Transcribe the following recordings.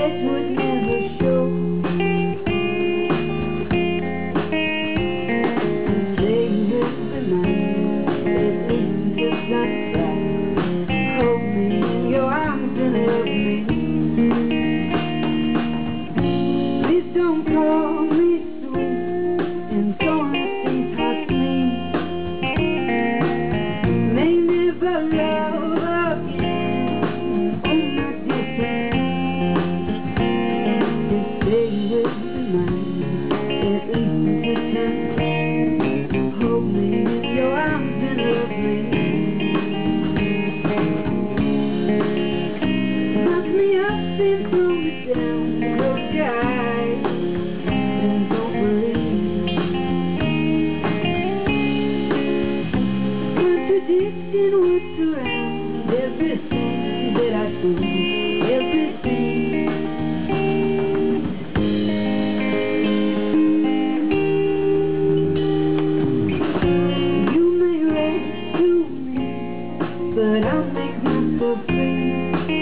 face would never show. And say you with the night, at least just like that. Hold me in your arms and love me. Please don't call me sweet and don't let these hearts meet. May never love again. Oh my dear, just stay with the night, at least this time. Hold me in your arms and love me. Knock me up and throw me down. Close your eyes and don't believe. Contradicting what's around. Everything that I do, everything. You may rescue me, but I'll make myself free.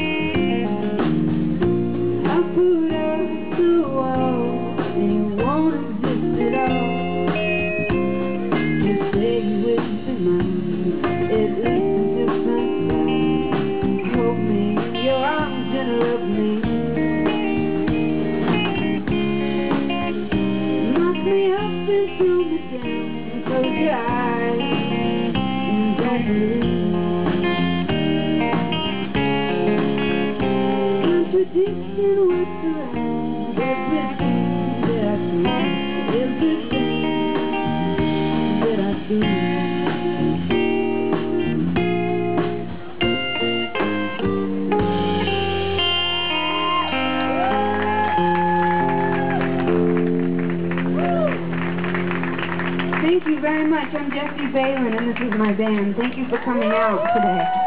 I'll put up the wall, and you won't exist at all. Just stay with the night, at least until sunrise. Hold me in your arms and love me. Knock me up and throw me down. Close your eyes and don't believe. Contradicting what's around. Everything that I do, everything that I do. Thank you very much. I'm Jessie Baylin, and this is my band. Thank you for coming out today.